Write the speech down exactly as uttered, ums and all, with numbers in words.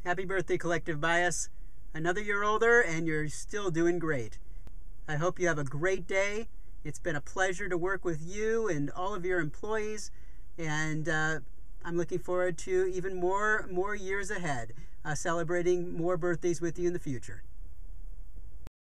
Happy birthday, Collective Bias. Another year older and you're still doing great. I hope you have a great day. It's been a pleasure to work with you and all of your employees, and uh, I'm looking forward to even more, more years ahead, uh, celebrating more birthdays with you in the future.